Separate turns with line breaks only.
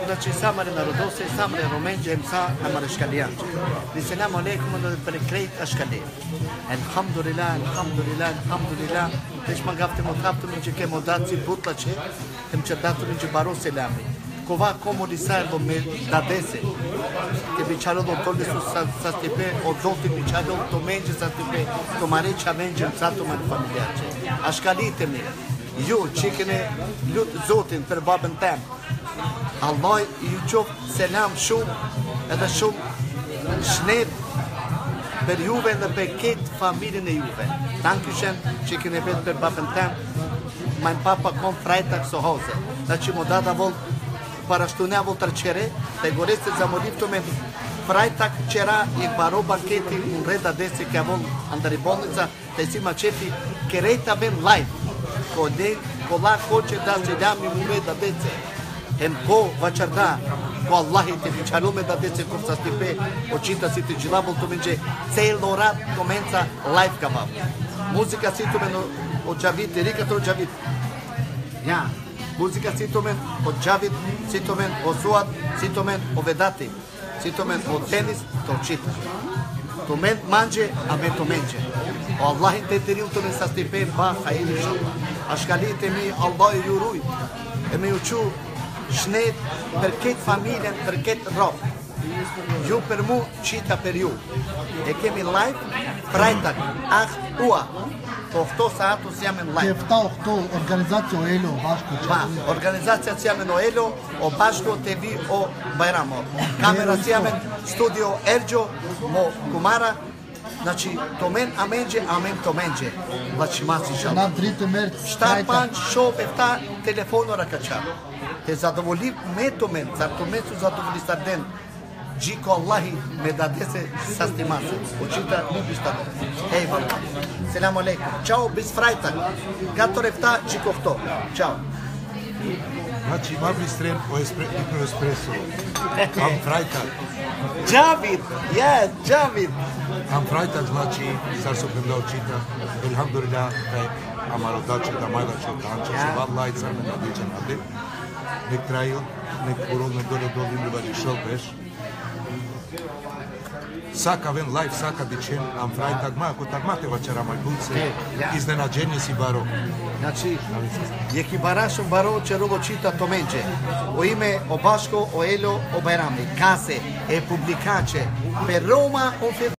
znači samare narodose, samare romenje, sa amarashkalianče. Assalamu alaikum prekrejt ashkali. Alhamdulillah, alhamdulillah, alhamdulillah. Deci mă gafte mă captă mince că mă dați putlace, îmi cerdatul mince baroselami. Cova comodisar do me da dese. Che biciaro do tolde su sa stepe o dote biciaro to menge sa stepe to mare challenge sato man familiare. Ashkalite me. Ju çikene lut zotin për babën tem. Allah ju qof selam shumë edhe shumë shnet për juve dhe për këtë familjen e juve. Dankeschön çikene vetë për babën tem. Mein Papa kommt Freitag zu Hause. Znači mu dada vol parashtunia vol tërqere, te goreste za modifto me Freitag qera i baro banketi un reda desi che avon andare bolnica, te si macefi che reta ben live. Kolla koqe da se dami mume da dece. Hem ko vaqarda, ko Allahi te viqalume da dece kur sa stipe, o qita si të gjilabul të minqe, cel orat komenca live kabab. Muzika si të men o gjavit, rika të o gjavit. Ja, muzika si të men o gjavit, si të men o suat, si të men o vedati, si të men o tenis, të o qita. Të men manje, a men të menqe. O Allahin të të rilë të men sa stipe, ba, hajri shumë. Ashkalit e mi, Allah e ju rujt, e me ju qu shnet për këtë familjen, për këtë ropë. Ju për mu, qita për ju. E kemi live, Freitag, 8 ua. Po 8 saatus jam në live.
Kefta 8 organizacija o Elo, bashko që?
Pa, organizacija si jam në Elo, o bashko TV o Bajramo. Kamera si jam në studio Ergjo, mo Kumara. Znači, to men amenđe, amen to menđe. Znači, masi šal.
Na 3 mërë,
Šta panč, šo, pefta, telefonora kačar. Te zadovolji me to men, zar to men su zadovolji starden. Gjiko Allahi me dadese sa stimase. Učita nubi šta do. Hej, valla. Selamu alaikum. Ćao, bis Freitag. Gato refta, gjiko hto. Ćao.
Znači, ima bistren o espresso. Am Freitag.
Javid, yes, Javid.
Am Freitag, znači, sad su premda učita. Elhamdulillah, amaro dače, da majda će otanče. Se vallahi, car me nadiđa nade. Nek traju, nek urol me dole dolim ljubari šel beš. Saka ven live, saka dičem, am Freitag, ma, ako tak mate večera majbunce, iznenađenje si baro.
Znači, je kibarašom baro će robo čita to menđe. O ime o Baško, o Elo, o Bajrami. Kase, e publikače. Per Roma, o